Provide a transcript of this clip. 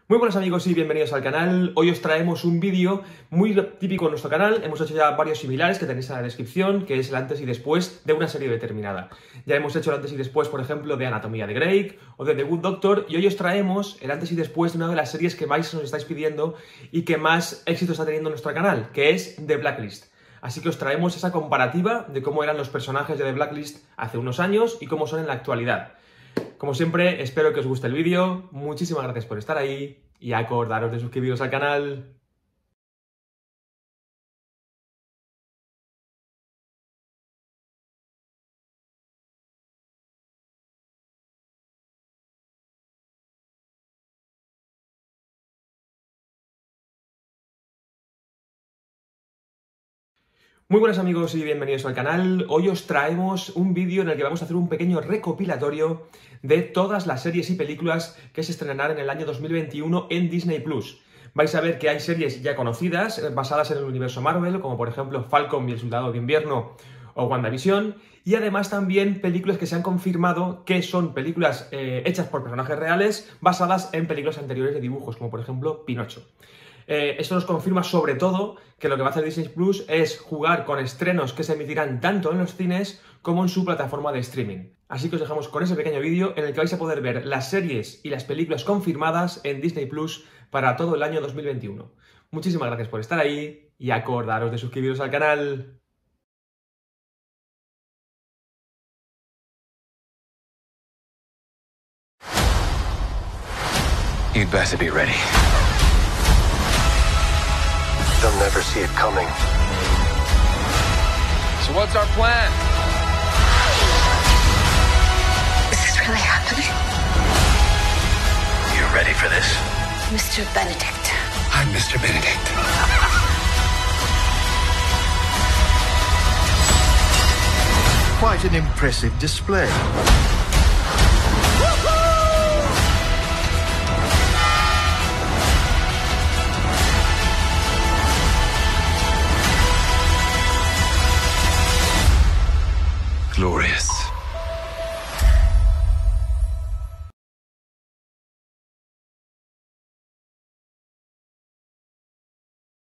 Muy buenos amigos y bienvenidos al canal. Hoy os traemos un vídeo muy típico en nuestro canal. Hemos hecho ya varios similares que tenéis en la descripción, que es el antes y después de una serie determinada. Ya hemos hecho el antes y después, por ejemplo, de Anatomía de Grey o de The Good Doctor, y hoy os traemos el antes y después de una de las series que más nos estáis pidiendo y que más éxito está teniendo en nuestro canal, que es The Blacklist. Así que os traemos esa comparativa de cómo eran los personajes de The Blacklist hace unos años y cómo son en la actualidad. Como siempre, espero que os guste el vídeo. Muchísimas gracias por estar ahí y acordaros de suscribiros al canal. Muy buenas amigos y bienvenidos al canal. Hoy os traemos un vídeo en el que vamos a hacer un pequeño recopilatorio de todas las series y películas que se estrenarán en el año 2021 en Disney+. Vais a ver que hay series ya conocidas, basadas en el universo Marvel, como por ejemplo Falcon y el Soldado de Invierno o WandaVision, y además también películas que se han confirmado que son películas hechas por personajes reales, basadas en películas anteriores de dibujos, como por ejemplo Pinocho. Esto nos confirma sobre todo que lo que va a hacer Disney Plus es jugar con estrenos que se emitirán tanto en los cines como en su plataforma de streaming. Así que os dejamos con ese pequeño vídeo en el que vais a poder ver las series y las películas confirmadas en Disney Plus para todo el año 2021. Muchísimas gracias por estar ahí y acordaros de suscribiros al canal. You'd better be ready. They'll never see it coming. So what's our plan? Is this really happening? You ready for this? Mr. Benedict. I'm Mr. Benedict. Quite an impressive display. Glorious.